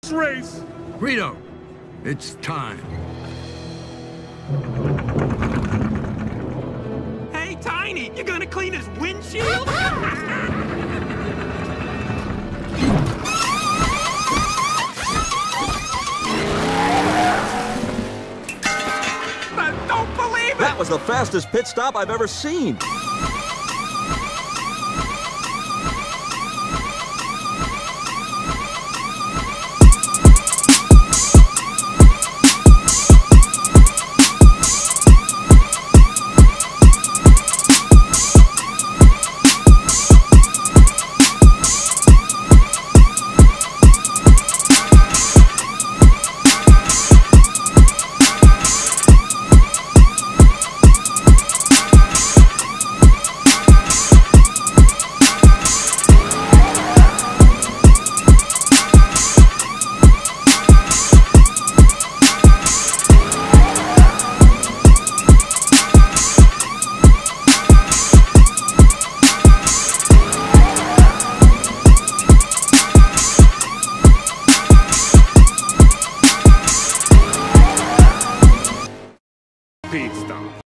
Let's race! Guido, it's time. Hey, Tiny, you gonna clean his windshield? I don't believe it! That was the fastest pit stop I've ever seen. Pit stop.